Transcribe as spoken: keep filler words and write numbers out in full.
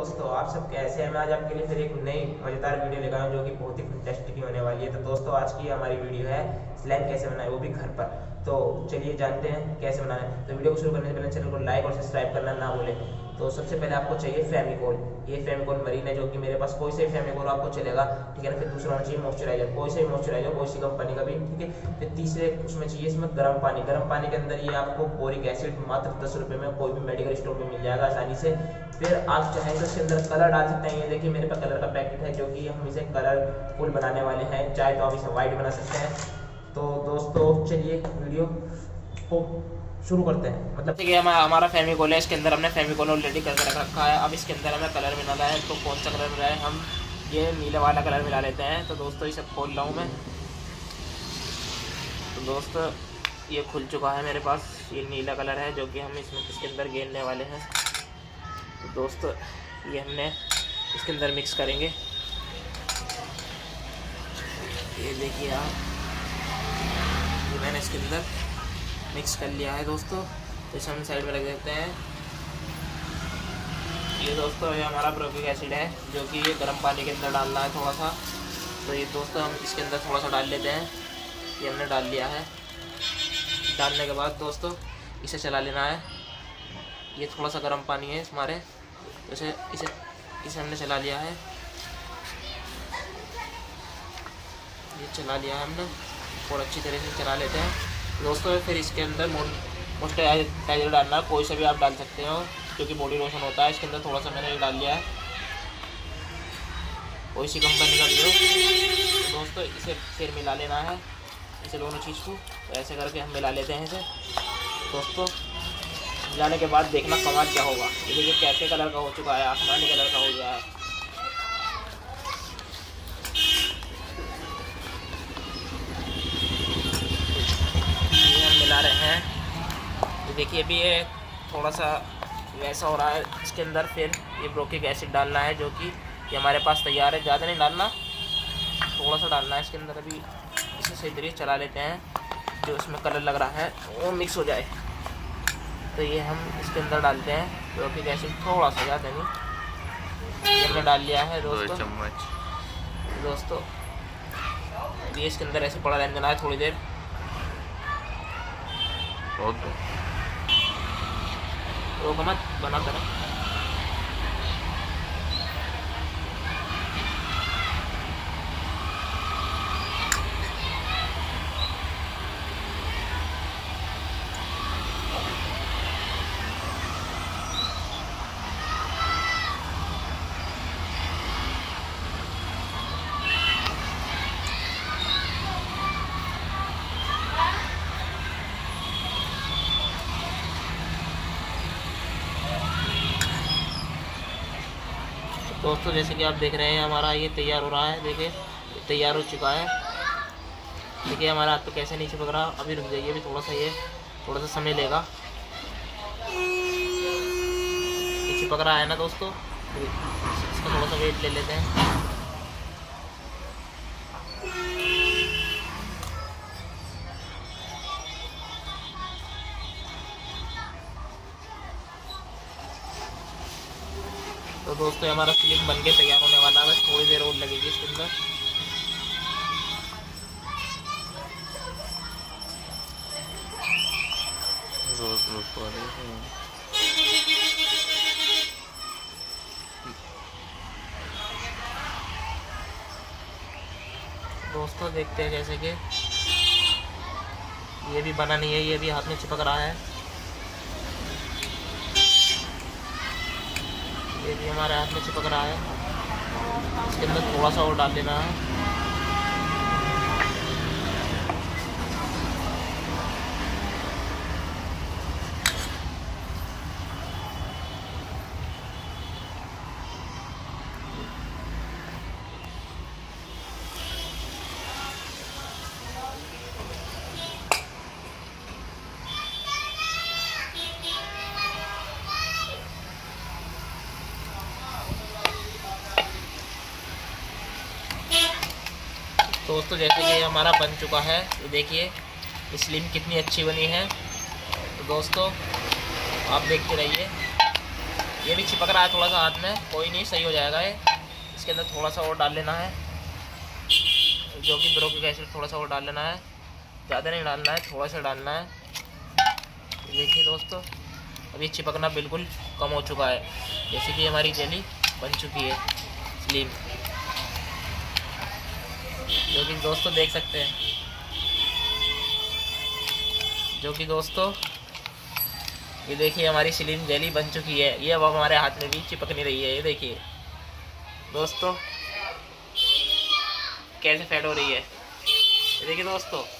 दोस्तों, आप सब कैसे हैं। मैं आज आपके लिए फिर एक नई मज़ेदार वीडियो लेकर आया हूं जो कि बहुत ही फैंटास्टिक होने वाली है। तो दोस्तों, आज की हमारी वीडियो है स्लैम कैसे बनाए, वो भी घर पर। तो चलिए जानते हैं कैसे बनाना है। तो वीडियो को शुरू करने से पहले चैनल को लाइक और सब्सक्राइब करना ना भूलें। तो सबसे पहले आपको चाहिए फेविकोल। ये फेविकोल मरीन है, जो कि मेरे पास कोई से फेविकोल आपको चलेगा, ठीक है ना। फिर दूसरा होना चाहिए मॉइस्चराइजर, कोई से मॉइस्चराइजर कोई सी कंपनी का भी, ठीक है। फिर तीसरे उसमें चाहिए इसमें गर्म पानी। गर्म पानी के अंदर ये आपको बोरिक एसिड मात्र दस रुपये में कोई भी मेडिकल स्टोर में मिल जाएगा आसानी से। फिर आप चाहें तो इसके अंदर कलर डाल सकते हैं। ये देखिए मेरे पास कलर का पैकेट है, जो कि हम इसे कलरफुल बनाने वाले हैं। चाहे तो आप इसे वाइट बना सकते हैं। तो दोस्तों चलिए वीडियो को शुरू करते हैं। मतलब ठीक है, हमारा फेविकोल है, इसके अंदर हमने फेविकोल ऑलरेडी करके रख रखा है। अब इसके अंदर हमें कलर मिलाना है। तो कौन सा कलर मिलाए, हम ये नीले वाला कलर मिला लेते हैं। तो दोस्तों इसे खोल रहा हूँ मैं। तो दोस्तों ये खुल चुका है मेरे पास, ये नीला कलर है जो कि हम इसमें इसके अंदर गेरने वाले हैं। तो दोस्तों ये हमने इसके अंदर मिक्स करेंगे। ये देखिए आप, ये मैंने इसके अंदर मिक्स कर लिया है दोस्तों। तो इसे हम साइड में रख देते हैं। ये दोस्तों ये हमारा बोरिक एसिड है, जो कि ये गर्म पानी के अंदर डालना है थोड़ा सा। तो ये दोस्तों हम इसके अंदर थोड़ा सा डाल लेते हैं। ये हमने डाल लिया है। डालने के बाद दोस्तों इसे चला लेना है। ये थोड़ा सा गर्म पानी है हमारे, तो इसे इसे इसे हमने चला लिया है। ये चला लिया है हमने और अच्छी तरह से चला लेते हैं दोस्तों। फिर इसके अंदर मॉइस्चराइजर डालना, कोई सा भी आप डाल सकते हो, क्योंकि बॉडी लोशन होता है। इसके अंदर थोड़ा सा मैंने ये डाल लिया है, कोई सी कंपनी का भी हो। तो दोस्तों इसे फिर मिला लेना है, इसे दोनों चीज़ को। तो ऐसे करके हम मिला लेते हैं इसे दोस्तों। मिलाने के बाद देखना कमाल क्या होगा। ये देखिए कैसे कलर का हो चुका है, आसमानी कलर का हो गया है। मिला रहे हैं, तो देखिए अभी ये थोड़ा सा वैसा हो रहा है। इसके अंदर फिर ये बोरिक एसिड डालना है, जो कि ये हमारे पास तैयार है। ज़्यादा नहीं डालना, थोड़ा सा डालना है इसके अंदर। अभी इसे सही तरीके से चला लेते हैं, जो इसमें कलर लग रहा है वो मिक्स हो जाए। तो ये हम इसके अंदर डालते हैं बोरिक एसिड, थोड़ा सा, ज़्यादा नहीं। ये हमने डाल लिया है दोस्तों। चम्मच दोस्तों ये इसके अंदर ऐसे पड़ा रहने देना है थोड़ी देर। रोक मत, बना करें। दोस्तों जैसे कि आप देख रहे हैं हमारा ये तैयार हो रहा है। देखिए तैयार हो चुका है। देखिए हमारा हाथ तो कैसे नहीं चिपक रहा। अभी रुक जाइए, अभी थोड़ा सा ये थोड़ा सा समय लेगा। ये चिपक रहा है ना दोस्तों, इसका थोड़ा सा वेट ले लेते हैं। तो दोस्तों हमारा फिल्म बन के तैयार होने वाला है, थोड़ी देर और लगेगी इसके अंदर। दोस्तों देखते हैं जैसे कि ये भी बना नहीं है, ये भी हाथ में चिपक रहा है। ये भी हमारे हाथ में चिपक रहा है। इसके अंदर थोड़ा सा और डाल देना है। दोस्तों जैसे कि हमारा बन चुका है, ये देखिए स्लिम कितनी अच्छी बनी है। तो दोस्तों आप देखते रहिए। ये भी चिपक रहा है थोड़ा सा हाथ में, कोई नहीं, सही हो जाएगा ये। इसके अंदर थोड़ा सा और डाल लेना है, जो कि बोरोलिक एसिड थोड़ा सा और डाल लेना है, ज़्यादा नहीं डालना है, थोड़ा सा डालना है। देखिए दोस्तों, अभी चिपकना बिल्कुल कम हो चुका है, जैसे कि हमारी जेली बन चुकी है स्लिम, जो कि दोस्तों देख सकते हैं, जो कि दोस्तों ये देखिए हमारी स्लिम जेली बन चुकी है। ये अब हमारे हाथ में भी चिपक नहीं रही है। ये देखिए दोस्तों कैसे फेड हो रही है, ये देखिए दोस्तों।